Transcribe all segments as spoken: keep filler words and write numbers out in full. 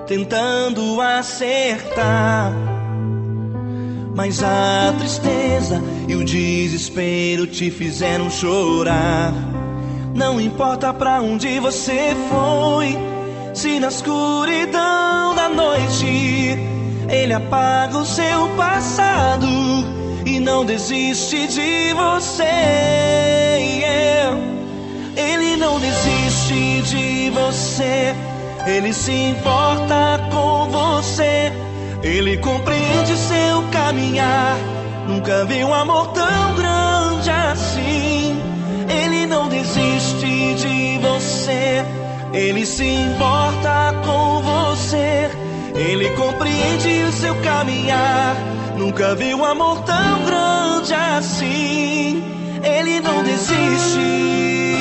tentando acertar. Mas a tristeza e o desespero te fizeram chorar. Não importa pra onde você foi, se na escuridão da noite ele apaga o seu passado e não desiste de você. Ele não desiste de você, ele se importa com você, ele compreende seu caminhar. Nunca vi um amor tão grande assim. Ele não desiste de você, ele se importa com você, ele compreende o seu caminhar. Nunca vi um amor tão grande assim. Ele não desiste.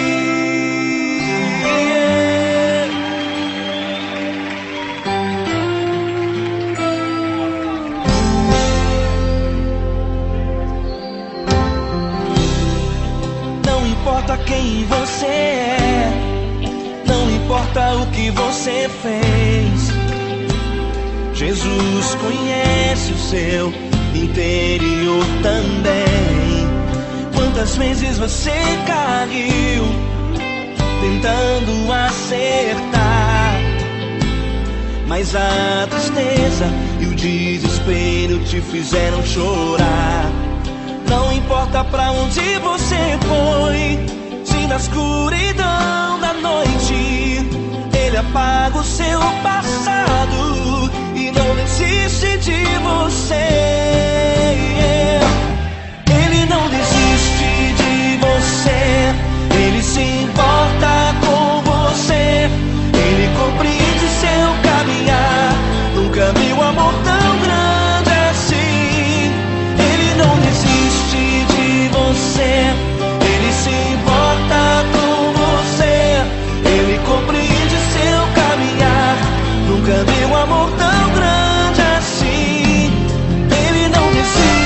Não importa quem você é, não importa o que você fez, Jesus conhece o seu interior também. Quantas vezes você caiu tentando acertar, mas a tristeza e o desespero te fizeram chorar. Não importa pra onde você foi, se na escuridão da noite ele apaga o seu passado e não desiste de você. Ele não desiste de você, ele se importa com você, ele compreende seu caminhar. Nunca vi um amor tão grande assim. Ele não desiste de você, ele se importa com você, ele compreende seu caminhar. Nunca vi um amor tão grande assim. Ele não desiste.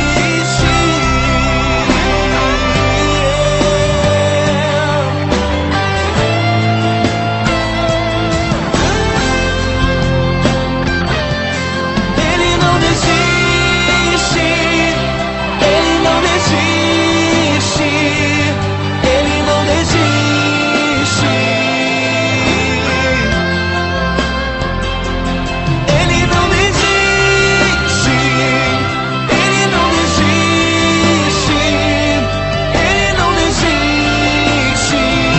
Ele não desiste. Ele não desiste. Ele não desiste. Ele não desiste. Ele não desiste. Ele não desiste.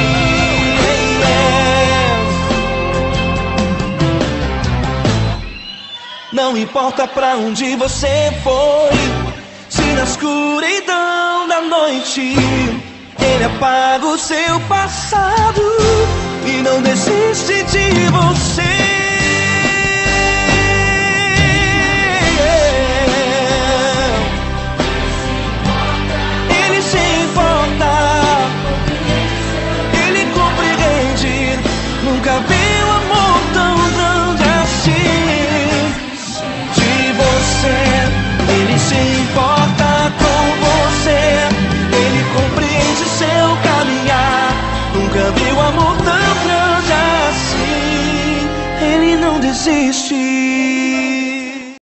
Não importa pra onde você foi, se na escuridão da noite ele apaga o seu passado e não desiste de você. Ele se importa, ele compreende. Nunca vi um amor tão grande assim. De você, ele se importa com você, ele compreende seu caminhar. Nunca vi um amor tão grande assim. Ele não desiste.